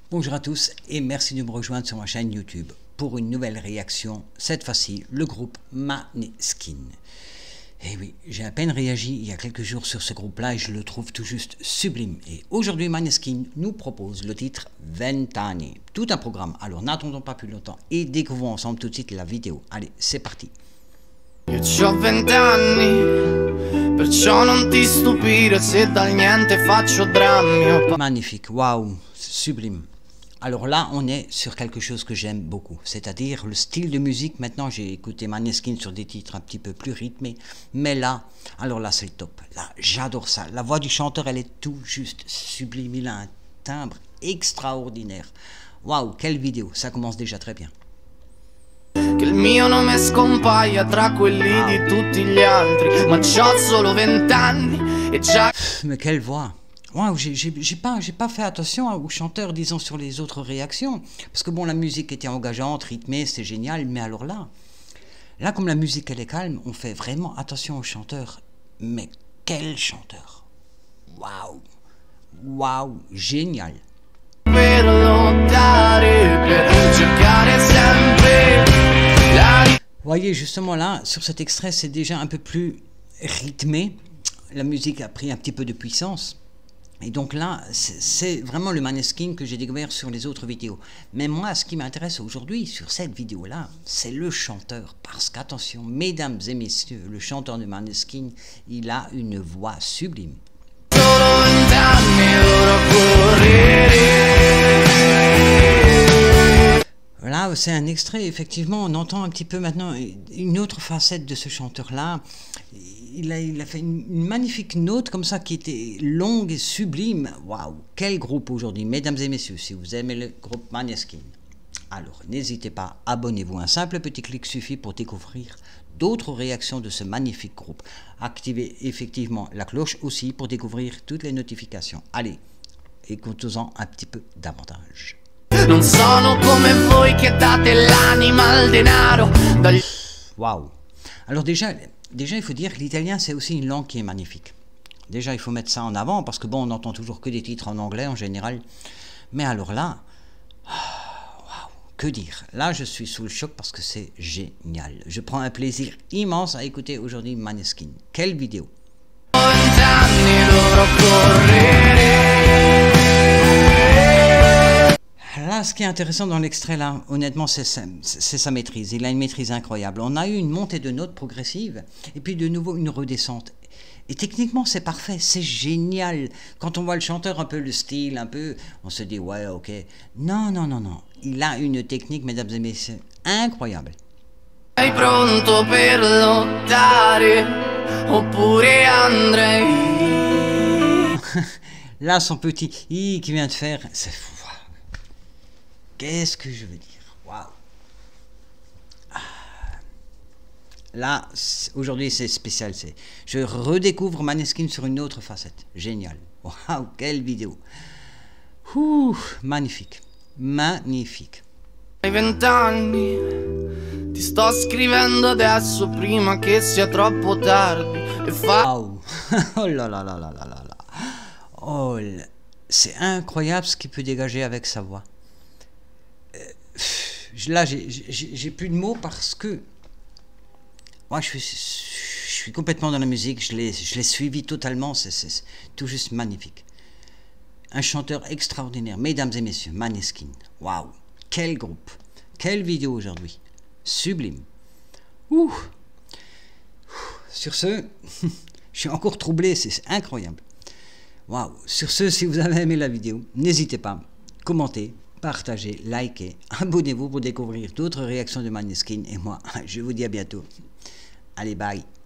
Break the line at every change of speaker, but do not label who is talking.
Bonjour à tous et merci de me rejoindre sur ma chaîne YouTube pour une nouvelle réaction, cette fois-ci le groupe Måneskin. Et oui, j'ai à peine réagi il y a quelques jours sur ce groupe-là et je le trouve tout juste sublime. Et aujourd'hui Måneskin nous propose le titre Vent'anni, tout un programme. Alors n'attendons pas plus longtemps et découvrons ensemble tout de suite la vidéo. Allez, c'est parti.
Io c'ho 20 anni, perciò non ti stupire se dal niente faccio drammi.
Magnifique, waouh, sublime. Alors là, on est sur quelque chose que j'aime beaucoup, c'est-à-dire le style de musique. Maintenant, j'ai écouté Måneskin sur des titres un petit peu plus rythmés, mais là, alors là, c'est le top. Là, j'adore ça. La voix du chanteur, elle est tout juste sublime. Il a un timbre extraordinaire. Waouh, quelle vidéo, ça commence déjà très bien.
Che il mio nome scompaia tra quelli di tutti gli altri, ma c'ho solo 20 anni e già...
Mais quelle voix! Wow, j'ai pas fait attention aux chanteurs, disons, sur les autres réactions. Parce que bon, la musique était engageante, rythmée, c'est génial. Mais alors là, comme la musique elle est calme, on fait vraiment attention aux chanteurs. Mais quel chanteur! Waouh! Waouh! Génial!
per lottare, per cercare sempre la...
Voyez, justement là, sur cet extrait, c'est déjà un peu plus rythmé. La musique a pris un petit peu de puissance. Et donc là, c'est vraiment le Måneskin que j'ai découvert sur les autres vidéos. Mais moi, ce qui m'intéresse aujourd'hui, sur cette vidéo-là, c'est le chanteur. Parce qu'attention, mesdames et messieurs, le chanteur de Måneskin, il a une voix sublime. Là, c'est un extrait, effectivement, on entend un petit peu maintenant une autre facette de ce chanteur-là. Il a fait une magnifique note comme ça qui était longue et sublime. Waouh, quel groupe aujourd'hui, mesdames et messieurs, si vous aimez le groupe Måneskin. Alors, n'hésitez pas, abonnez-vous. Un simple petit clic suffit pour découvrir d'autres réactions de ce magnifique groupe. Activez effectivement la cloche aussi pour découvrir toutes les notifications. Allez, écoutons-en un petit peu davantage.
Non sono come voi che date l'anima al denaro.
Waouh. Alors déjà, il faut dire que l'italien, c'est aussi une langue qui est magnifique. Déjà, il faut mettre ça en avant, parce que bon, on n'entend toujours que des titres en anglais en général. Mais alors là, waouh, que dire? Là, je suis sous le choc parce que c'est génial. Je prends un plaisir immense à écouter aujourd'hui Måneskin. Quelle vidéo! Là, ce qui est intéressant dans l'extrait, là, honnêtement, c'est sa maîtrise. Il a une maîtrise incroyable. On a eu une montée de notes progressive, et puis de nouveau une redescente. Et techniquement, c'est parfait, c'est génial. Quand on voit le chanteur, un peu le style, un peu, on se dit, ouais, ok. Non, non, non, non. Il a une technique, mesdames et messieurs, incroyable.
Sei pronto per lottare, oppure andrei.
Là, son petit i qui vient de faire, c'est fou. Qu'est-ce que je veux dire? Waouh! Là, aujourd'hui, c'est spécial. Je redécouvre Måneskin sur une autre facette. Génial. Waouh, quelle vidéo! Ouh, magnifique. Magnifique.
Hai 20 anni, ti sto scrivendo adesso prima che sia troppo tardi.
Waouh! Oh là là là là là là là. Oh, c'est incroyable ce qu'il peut dégager avec sa voix. Là, j'ai plus de mots parce que moi, je suis complètement dans la musique. Je l'ai suivi totalement. C'est tout juste magnifique. Un chanteur extraordinaire, mesdames et messieurs, Måneskin. Waouh, quel groupe, quelle vidéo aujourd'hui, sublime. Ouh. Sur ce, je suis encore troublé. C'est incroyable. Waouh. Sur ce, si vous avez aimé la vidéo, n'hésitez pas, commentez, partagez, likez, abonnez-vous pour découvrir d'autres réactions de Måneskin. Et moi, je vous dis à bientôt. Allez, bye.